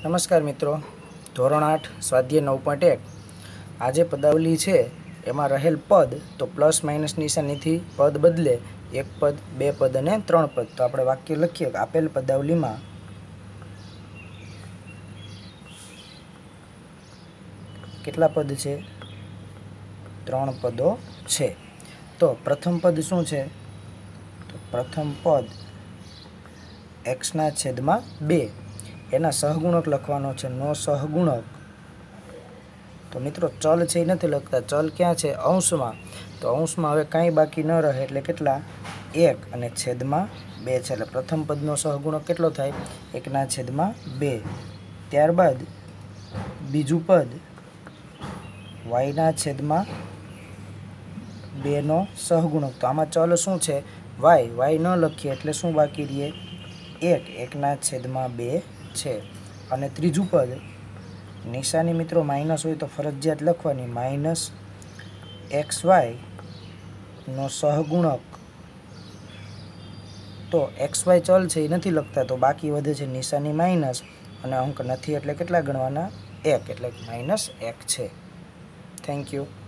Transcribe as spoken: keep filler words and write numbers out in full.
નમસ્કાર મિત્રો, ધોરણ આઠ સ્વાધ્યાય નવ પોઈન્ટ એક આજે પદાવલી છે એમાં રહેલ પદ તો પ્લસ માઇનસ નિશાનીથી પદ બદલે એક પદ, બે પદ અને ત્રણ પદ. તો આપણે વાક્ય લખીએ કે આપેલ પદાવલીમાં કેટલા પદ છે? ત્રણ પદો છે. તો પ્રથમ પદ શું છે? તો પ્રથમ પદ એક્સના છેદમાં બે, એના સહગુણક લખવાનો છે. નો સહગુણક તો મિત્રો ચલ છે એ નથી લખતા, ચલ ક્યાં છે? અંશમાં. તો અંશમાં હવે કાંઈ બાકી ન રહે એટલે કેટલા? એક અને છેદમાં બે છે. એટલે પ્રથમ પદનો સહગુણક કેટલો થાય? એકના છેદમાં બે. ત્યારબાદ બીજું પદ વાયના છેદમાં બેનો સહગુણક. તો આમાં ચલ શું છે? વાય. વાય ન લખીએ એટલે શું બાકી રહીએ? એક. એકના છેદમાં બે છે. અને ત્રીજું પદ નિશાની મિત્રો માઇનસ હોય તો ફરજિયાત લખવાની. માઇનસ એક્સ વાય નો સહગુણક. તો એક્સ વાય ચલ છે એ નથી લખતા, તો બાકી વધે છે નિશાની માઇનસ અને અંક નથી એટલે કેટલા ગણવાના? એક. એટલે માઇનસ એક છે. Thank you.